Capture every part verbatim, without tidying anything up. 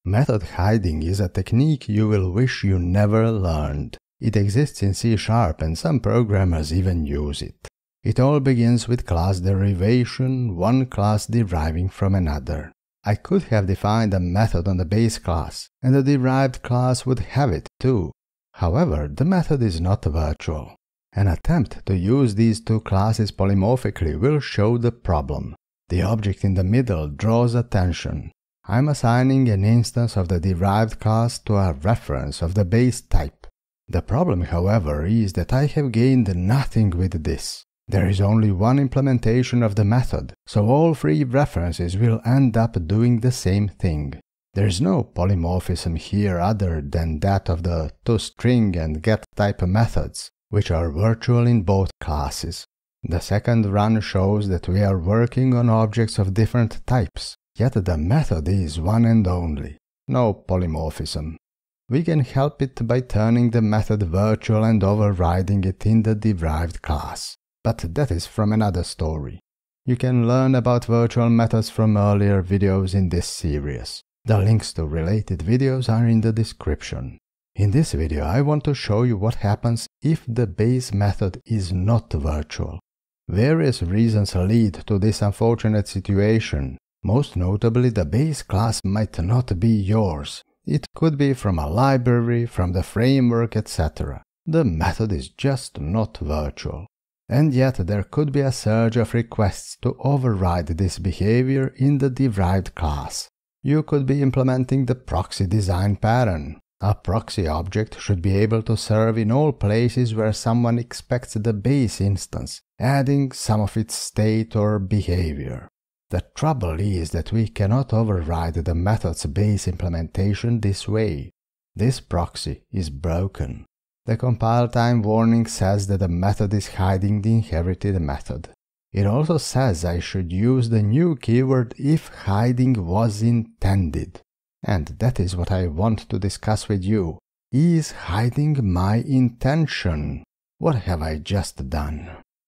Method hiding is a technique you will wish you never learned. It exists in C sharp and some programmers even use it. It all begins with class derivation, one class deriving from another. I could have defined a method on the base class, and the derived class would have it too. However, the method is not virtual. An attempt to use these two classes polymorphically will show the problem. The object in the middle draws attention. I'm assigning an instance of the derived class to a reference of the base type. The problem, however, is that I have gained nothing with this. There is only one implementation of the method, so all three references will end up doing the same thing. There is no polymorphism here other than that of the toString and getType methods, which are virtual in both classes. The second run shows that we are working on objects of different types, yet the method is one and only. No polymorphism. We can help it by turning the method virtual and overriding it in the derived class. But that is from another story. You can learn about virtual methods from earlier videos in this series. The links to related videos are in the description. In this video I want to show you what happens if the base method is not virtual. Various reasons lead to this unfortunate situation. Most notably, the base class might not be yours. It could be from a library, from the framework, et cetera. The method is just not virtual. And yet there could be a surge of requests to override this behavior in the derived class. You could be implementing the proxy design pattern. A proxy object should be able to serve in all places where someone expects the base instance, adding some of its state or behavior. The trouble is that we cannot override the method's base implementation this way. This proxy is broken. The compile time warning says that the method is hiding the inherited method. It also says I should use the new keyword if hiding was intended. And that is what I want to discuss with you. Is hiding my intention? What have I just done?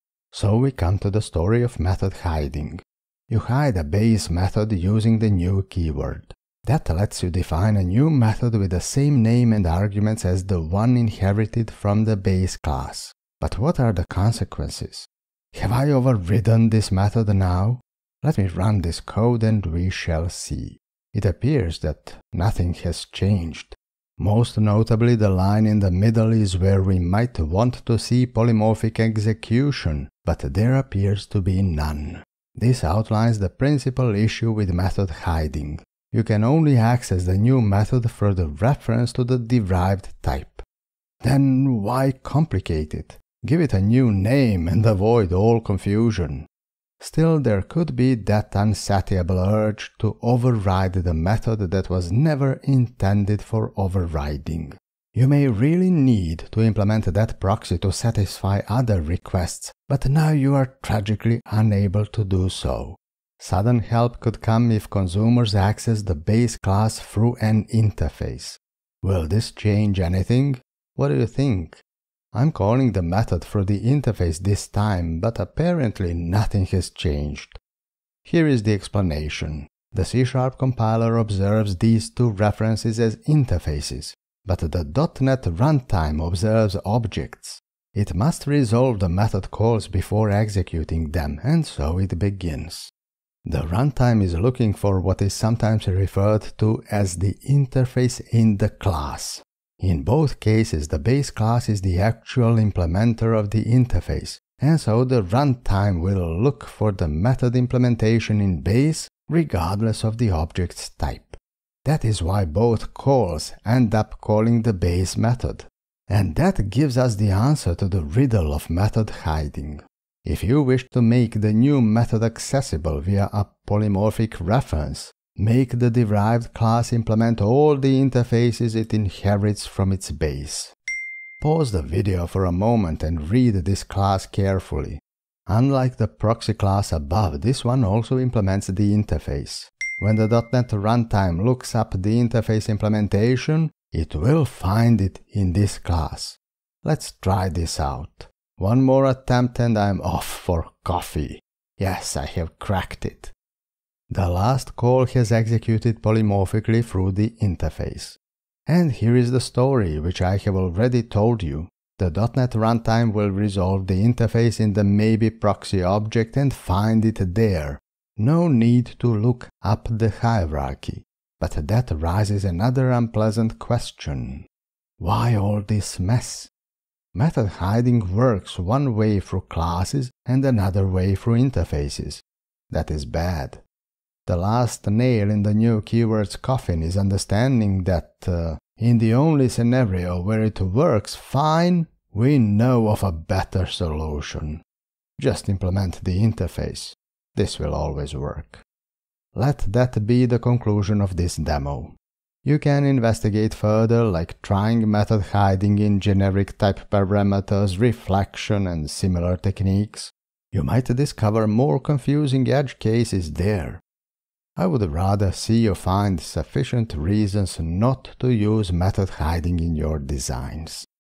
So we come to the story of method hiding. You hide a base method using the new keyword. That lets you define a new method with the same name and arguments as the one inherited from the base class. But what are the consequences? Have I overridden this method now? Let me run this code and we shall see. It appears that nothing has changed. Most notably, the line in the middle is where we might want to see polymorphic execution, but there appears to be none. This outlines the principal issue with method hiding. You can only access the new method through the reference to the derived type. Then why complicate it? Give it a new name and avoid all confusion. Still, there could be that unsatiable urge to override the method that was never intended for overriding. You may really need to implement that proxy to satisfy other requests, but now you are tragically unable to do so. Sudden help could come if consumers access the base class through an interface. Will this change anything? What do you think? I'm calling the method through the interface this time, but apparently nothing has changed. Here is the explanation. The C sharp compiler observes these two references as interfaces, but the dotnet runtime observes objects. It must resolve the method calls before executing them, and so it begins. The runtime is looking for what is sometimes referred to as the interface in the class. In both cases, the base class is the actual implementer of the interface, and so the runtime will look for the method implementation in base regardless of the object's type. That is why both calls end up calling the base method. And that gives us the answer to the riddle of method hiding. If you wish to make the new method accessible via a polymorphic reference, make the derived class implement all the interfaces it inherits from its base. Pause the video for a moment and read this class carefully. Unlike the proxy class above, this one also implements the interface. When the dotnet runtime looks up the interface implementation, it will find it in this class. Let's try this out. One more attempt and I'm off for coffee. Yes, I have cracked it. The last call has executed polymorphically through the interface. And here is the story, which I have already told you. The dotnet runtime will resolve the interface in the maybe proxy object and find it there. No need to look up the hierarchy. But that raises another unpleasant question. Why all this mess? Method hiding works one way through classes and another way through interfaces. That is bad. The last nail in the new keywords coffin is understanding that uh, in the only scenario where it works fine, we know of a better solution. Just implement the interface. This will always work. Let that be the conclusion of this demo. You can investigate further, like trying method hiding in generic type parameters, reflection, and similar techniques. You might discover more confusing edge cases there. I would rather see you find sufficient reasons not to use method hiding in your designs.